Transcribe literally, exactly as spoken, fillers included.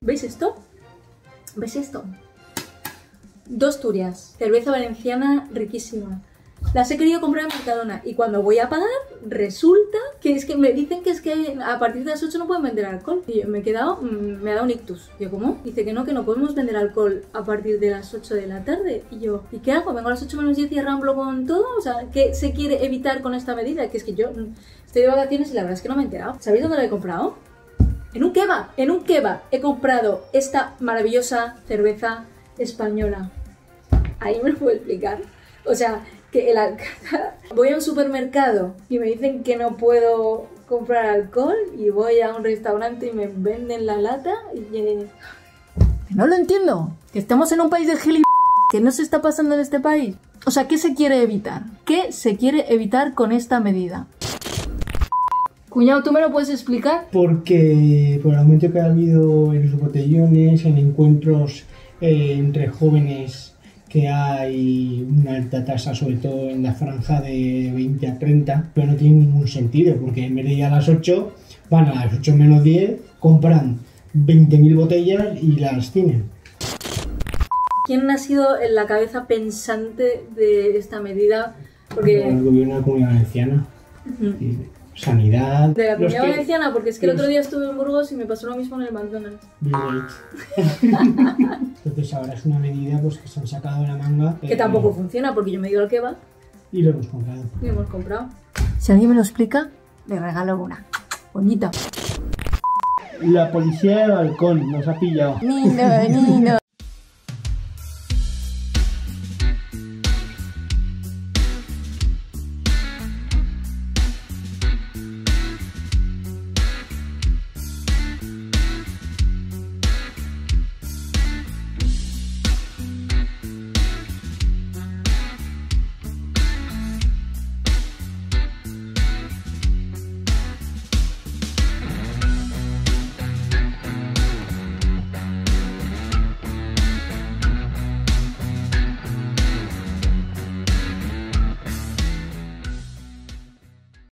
¿Veis esto? ¿Veis esto? Dos Turias, cerveza valenciana riquísima. Las he querido comprar en Mercadona y cuando voy a pagar resulta que es que me dicen que es que a partir de las ocho no pueden vender alcohol. Y yo me he quedado, me ha dado un ictus. Yo, ¿cómo? Dice que no, que no podemos vender alcohol a partir de las ocho de la tarde. Y yo, ¿y qué hago? ¿Vengo a las ocho menos diez y arramblo con todo? O sea, ¿qué se quiere evitar con esta medida? Que es que yo estoy de vacaciones y la verdad es que no me he enterado. ¿Sabéis dónde la he comprado? En un kebab. En un kebab he comprado esta maravillosa cerveza española. Ahí me lo puedo explicar. O sea, que el alcalde... Voy a un supermercado y me dicen que no puedo comprar alcohol y voy a un restaurante y me venden la lata y... Eh... No lo entiendo. Que estamos en un país de gilipollas. ¿Qué nos está pasando en este país? O sea, ¿qué se quiere evitar? ¿Qué se quiere evitar con esta medida? Cuñado, ¿tú me lo puedes explicar? Porque por el aumento que ha habido en los botellones, en encuentros eh, entre jóvenes, que hay una alta tasa, sobre todo en la franja de veinte a treinta, pero no tiene ningún sentido, porque en vez de ir a las ocho, van a las ocho menos diez, compran veinte mil botellas y las tienen. ¿Quién ha sido en la cabeza pensante de esta medida? Porque... El gobierno de la Comunidad Valenciana. Uh-huh. Y Sanidad... De la Comunidad Valenciana, porque es que el otro día estuve en Burgos y me pasó lo mismo en el McDonald's. Entonces ahora es una medida pues, que se han sacado de la manga. Que eh, tampoco funciona, porque yo me he ido al kebab. Y lo hemos comprado. Y lo hemos comprado. Si alguien me lo explica, le regalo una. Bonita. La policía de balcón nos ha pillado. Nino, Nino.